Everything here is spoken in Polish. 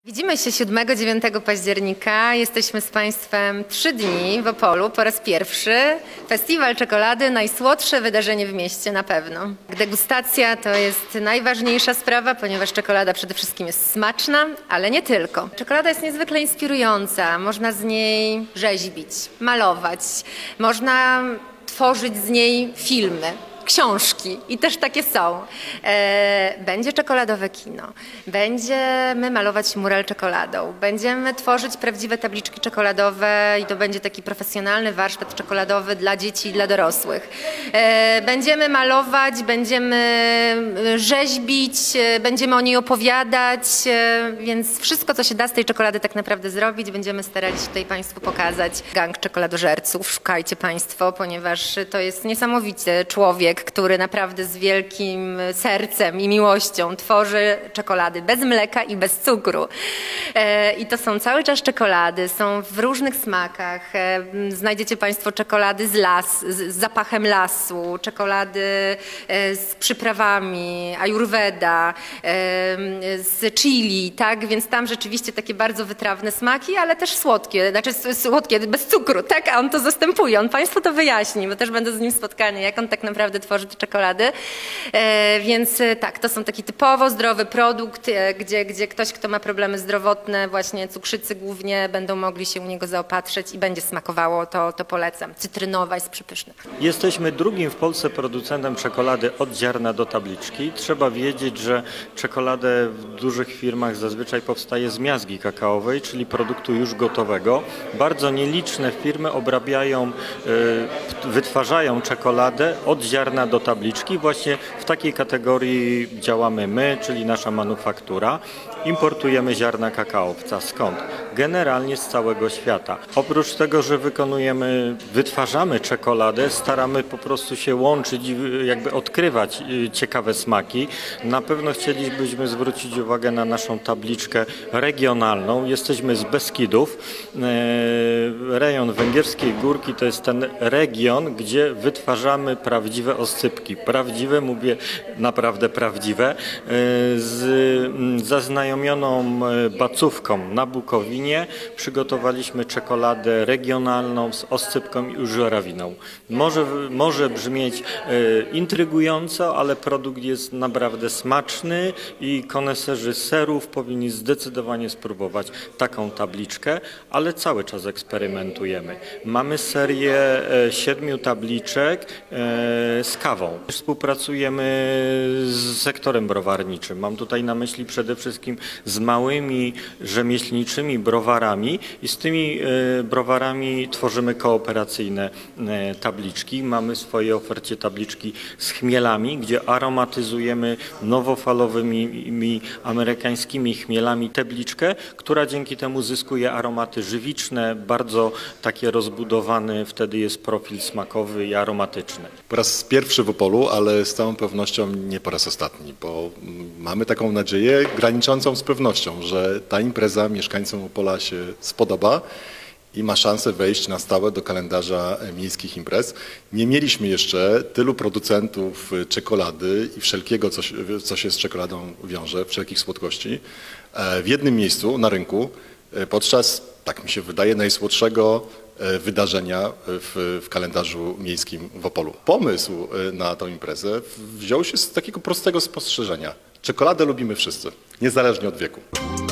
Widzimy się 7-9 października. Jesteśmy z Państwem 3 dni w Opolu po raz pierwszy. Festiwal czekolady, najsłodsze wydarzenie w mieście na pewno. Degustacja to jest najważniejsza sprawa, ponieważ czekolada przede wszystkim jest smaczna, ale nie tylko. Czekolada jest niezwykle inspirująca. Można z niej rzeźbić, malować, można tworzyć z niej filmy. Książki i też takie są. Będzie czekoladowe kino, będziemy malować mural czekoladą, będziemy tworzyć prawdziwe tabliczki czekoladowe i to będzie taki profesjonalny warsztat czekoladowy dla dzieci i dla dorosłych. Będziemy malować, będziemy rzeźbić, będziemy o niej opowiadać, więc wszystko, co się da z tej czekolady tak naprawdę zrobić, będziemy starali się tutaj Państwu pokazać. Gang czekoladożerców, szukajcie Państwo, ponieważ to jest niesamowity człowiek, który naprawdę z wielkim sercem i miłością tworzy czekolady bez mleka i bez cukru. I to są cały czas czekolady, są w różnych smakach. Znajdziecie Państwo czekolady z zapachem lasu, czekolady z przyprawami, ayurveda, z chili, tak? Więc tam rzeczywiście takie bardzo wytrawne smaki, ale też słodkie, znaczy słodkie bez cukru, tak? A on to zastępuje, on Państwu to wyjaśni, bo też będę z nim spotkania, jak on tak naprawdę tworzy te czekolady. Więc tak, to są taki typowo zdrowy produkt, gdzie ktoś, kto ma problemy zdrowotne, właśnie cukrzycy głównie, będą mogli się u niego zaopatrzyć i będzie smakowało, to polecam. Cytrynowa jest przepyszna. Jesteśmy drugim w Polsce producentem czekolady od ziarna do tabliczki. Trzeba wiedzieć, że czekoladę w dużych firmach zazwyczaj powstaje z miazgi kakaowej, czyli produktu już gotowego. Bardzo nieliczne firmy obrabiają, wytwarzają czekoladę od ziarna do tabliczki. Właśnie w takiej kategorii działamy my, czyli nasza manufaktura. Importujemy ziarna kakaowca. Skąd? Generalnie z całego świata. Oprócz tego, że wytwarzamy czekoladę, staramy po prostu się łączyć i jakby odkrywać ciekawe smaki. Na pewno chcielibyśmy zwrócić uwagę na naszą tabliczkę regionalną. Jesteśmy z Beskidów. Rejon Węgierskiej Górki to jest ten region, gdzie wytwarzamy prawdziwe oscypki. Prawdziwe, mówię naprawdę prawdziwe. Z zaznajomioną bacówką na Bukowinie przygotowaliśmy czekoladę regionalną z oscypką i żurawiną. Może brzmieć intrygująco, ale produkt jest naprawdę smaczny i koneserzy serów powinni zdecydowanie spróbować taką tabliczkę, ale cały czas eksperymentujemy. Mamy serię 7 tabliczek z kawą. Współpracujemy z sektorem browarniczym. Mam tutaj na myśli przede wszystkim z małymi rzemieślniczymi browarami i z tymi browarami tworzymy kooperacyjne tabliczki. Mamy w swojej ofercie tabliczki z chmielami, gdzie aromatyzujemy nowofalowymi amerykańskimi chmielami tabliczkę, która dzięki temu zyskuje aromaty żywiczne, bardzo takie rozbudowany wtedy jest profil smakowy i aromatyczny. Po raz pierwszy w Opolu, ale z całą pewnością nie po raz ostatni, bo mamy taką nadzieję graniczącą z pewnością, że ta impreza mieszkańcom Opola się spodoba i ma szansę wejść na stałe do kalendarza miejskich imprez. Nie mieliśmy jeszcze tylu producentów czekolady i wszelkiego, co się z czekoladą wiąże, wszelkich słodkości, w jednym miejscu na rynku podczas, tak mi się wydaje, najsłodszego wydarzenia w kalendarzu miejskim w Opolu. Pomysł na tę imprezę wziął się z takiego prostego spostrzeżenia. Czekoladę lubimy wszyscy, niezależnie od wieku.